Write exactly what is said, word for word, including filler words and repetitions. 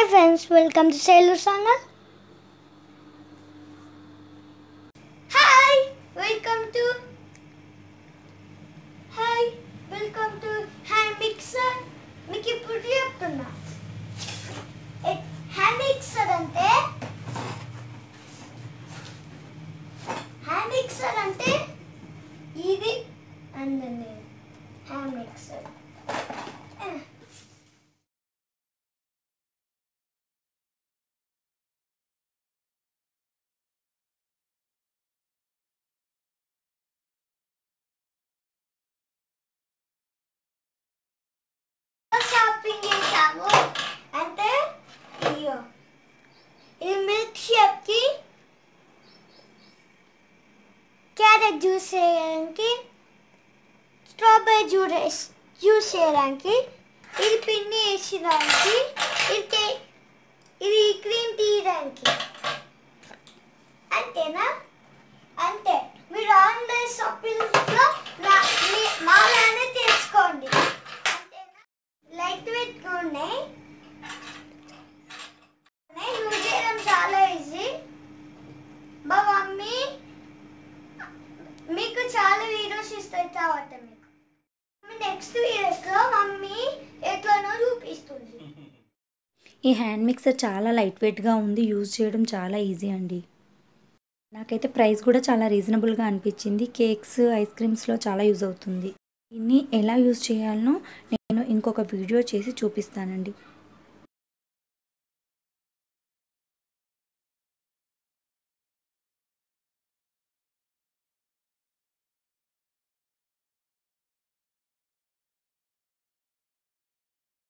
Hi friends, welcome to Sailor Channel. Hi, welcome to Hi, welcome to handmixer. Miki pudi cheptunna. Handmixer ante handmixer ante idi andane handmixer. Shopping చేసాము అంటే ఇయో ఈ milk shake కి carrot juice చేయడానికి strawberry juice juice చేయడానికి ఇది పిన్ని వేసడానికి ఇది ఇది క్రీమ్ తీయడానికి అంతేనా అంతే మీరు ఆన్లైన్ షాపింగ్ లో మాలానే తీసుకోండి లైట్ వెయిట్ గా ఉన్నాయి యూజ్ చేయడం చాలా ఈజీ మా మమ్మీ మీకు చాలా వీడియోస్ ఇస్తాయి తర్వాత మీకు నెక్స్ట్ వీడియోస్లో మమ్మీ ఎట్లనో చూపిస్తుంది. ఈ హ్యాండ్ మిక్సర్ చాలా లైట్ వెయిట్గా ఉంది, యూజ్ చేయడం చాలా ఈజీ అండి. నాకైతే ప్రైస్ కూడా చాలా రీజనబుల్గా అనిపించింది. కేక్స్ ఐస్ క్రీమ్స్లో చాలా యూజ్ అవుతుంది. దీన్ని ఎలా యూజ్ చేయాలనో నేను ఇంకొక వీడియో చేసి చూపిస్తానండి.